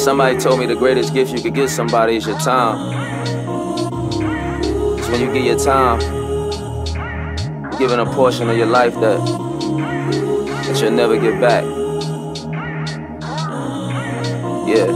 Somebody told me the greatest gift you could give somebody is your time. It's when you give your time, you're giving a portion of your life that you'll never get back. Yeah.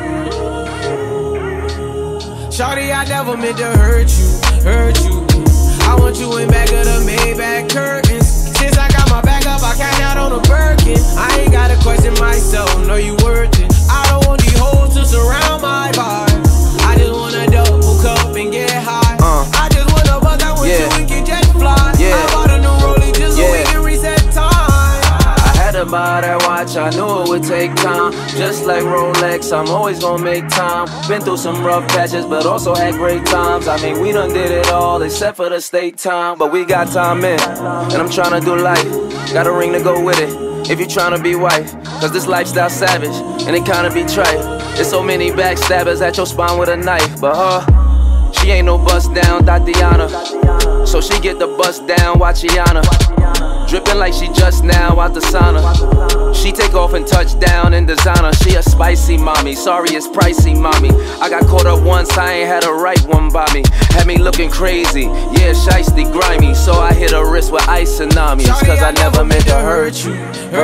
Shawty, I never meant to hurt you. I want you in back of the Maybach curtains. Since I got my back up, I cash out on a Birkin. I ain't gotta question myself, know you worth it. I don't want these hoes to surround my vibe. I just wanna double cup and get high. I just wanna buzz out with you and get jet fly. I bought a new Rollie just so we can reset time. I had to buy that watch, I knew it would take time. Just like Rolex, I'm always gonna make time. Been through some rough patches, but also had great times. I mean, we done did it all, except for the state time. But we got time in, and I'm tryna do life. Got a ring to go with it, if you tryna be wife. Cause this lifestyle savage, and it kinda be trite. There's so many backstabbers at your spine with a knife. But she ain't no bust down Tatiana, so she get the bust down Wachiana. Drippin' like she just now out the sauna. She take off and touch down in designer. She a spicy mommy, sorry it's pricey mommy. I got caught up once, I ain't had a right one by me. Had me looking crazy, yeah, shiesty, grimy. So I hit her wrist with ice tsunamis. Cause I never meant to hurt you.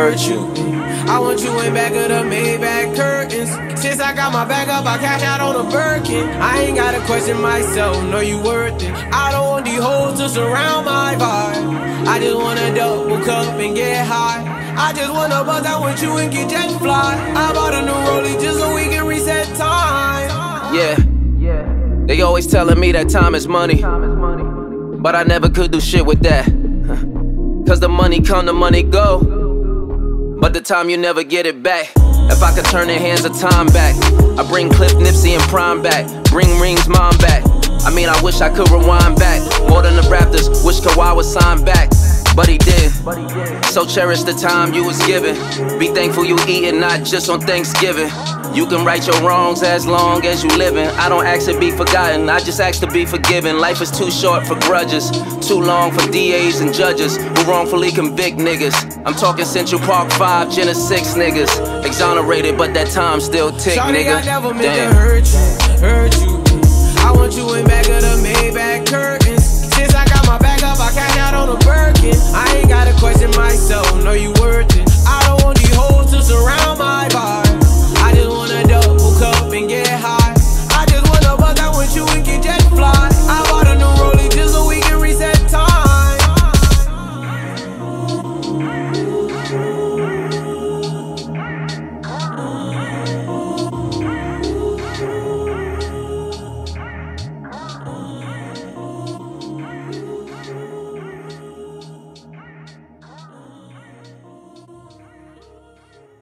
I want you in back of the Maybach curtains. Since I got my back up, I cash out on a Birkin. I ain't gotta question myself, know you worth it. I don't want these hoes to surround my vibe. I just wanna double cup and get high. I just wanna buzz out with you and get jet fly. I bought a new Rollie just so we can reset time. Yeah, they always telling me that time is money, but I never could do shit with that. Cause the money come, the money go, but the time you never get it back. If I could turn the hands of time back, I bring Cliff, Nipsey, and Prime back. Bring Ring's mom back. I mean, I wish I could rewind back. More than the Raptors, wish Kawhi was signed back. But he did. So cherish the time you was given. Be thankful you eatin', not just on Thanksgiving. You can right your wrongs as long as you livin'. I don't ask to be forgotten, I just ask to be forgiven. Life is too short for grudges, too long for DAs and judges who wrongfully convict niggas. I'm talking Central Park 5, Genesis 6 niggas. Exonerated, but that time still tick, Shawty, nigga. I never meant to hurt you. I want you in back of the Maybach curtains.